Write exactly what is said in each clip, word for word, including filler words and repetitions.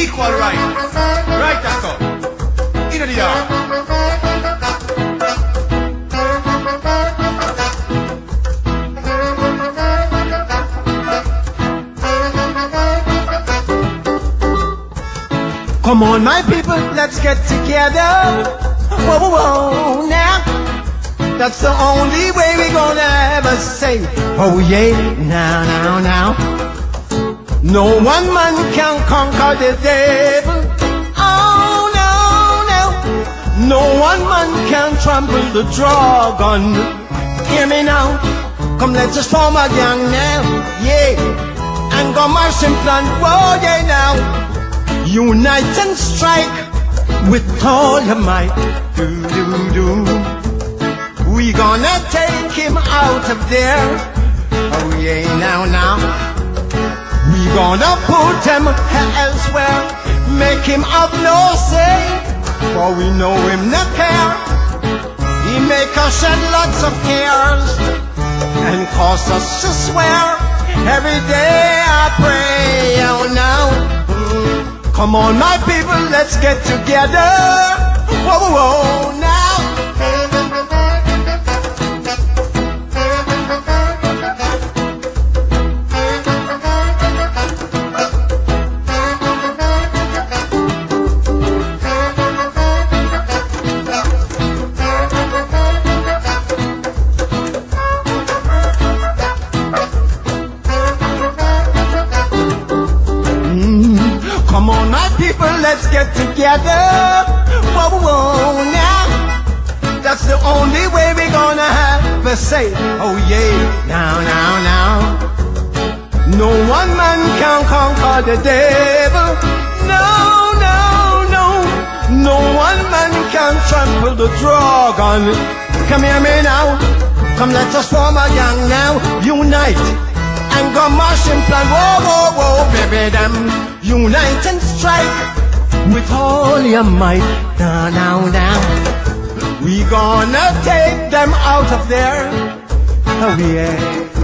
equal rights. Right, that's so. In the yard. Come on, my people, let's get together. Whoa, whoa, whoa, now. That's the only way we're gonna ever say, oh yeah, now, now, now. No one man can conquer the devil. Oh no, no. No one man can trample the dragon. Hear me now. Come, let's just form a gang now, yeah. And go march and plan, whoa, yeah, now. Unite and strike with all your might. Do, do, do. We gonna take him out of there. Oh yeah, now, now. We gonna put him elsewhere. Make him have no say, for we know him not care. He make us shed lots of tears and cause us to swear. Every day I pray, oh now. Come on, my people, let's get together. Whoa, whoa, whoa, now. Come on, my people, let's get together. Whoa, whoa, whoa, now. That's the only way we're gonna have a say. Oh yeah, now, now, now. No one man can conquer the devil. No, no, no. No one man can trample the dragon. Come hear me now. Come, let us form a gang now. Unite and go march and plan. Whoa, whoa, whoa, baby, them. Unite and strike with all your might. Now, now, now. We gonna take them out of there. Oh yeah.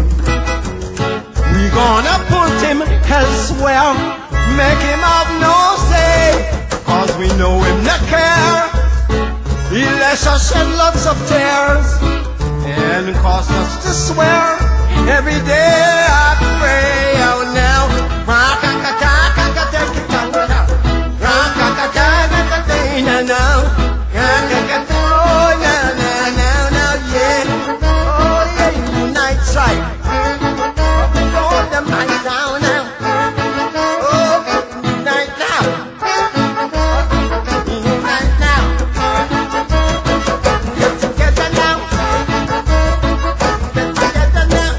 We gonna put him elsewhere. Make him have no say, cause we know him not care. He lets us shed lots of tears and cause us to swear. Every day I pray, oh now. Now, now, oh, now, now, now, now, yeah. Oh, yeah, unite, strike. Hold them right down now. Oh, unite now. Unite now. Get together now. Get together now.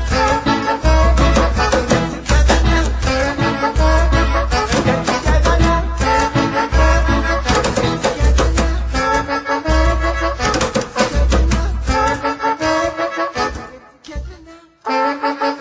Get together now. Get together now.